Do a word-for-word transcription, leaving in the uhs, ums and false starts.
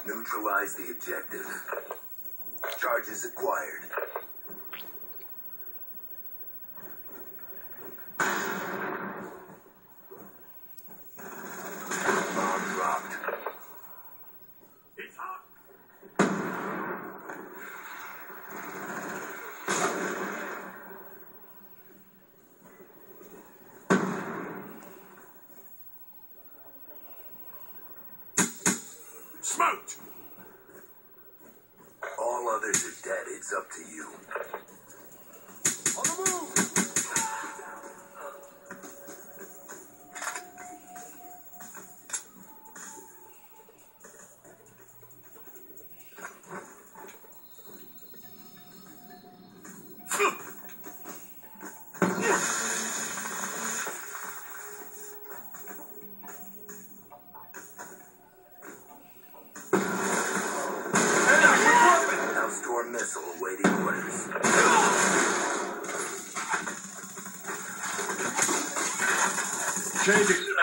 Neutralize the objective. Charges acquired. Bomb dropped. It's hot. Smoked! All others are dead. It's up to you. On the move! Storm missile awaiting orders. Changing.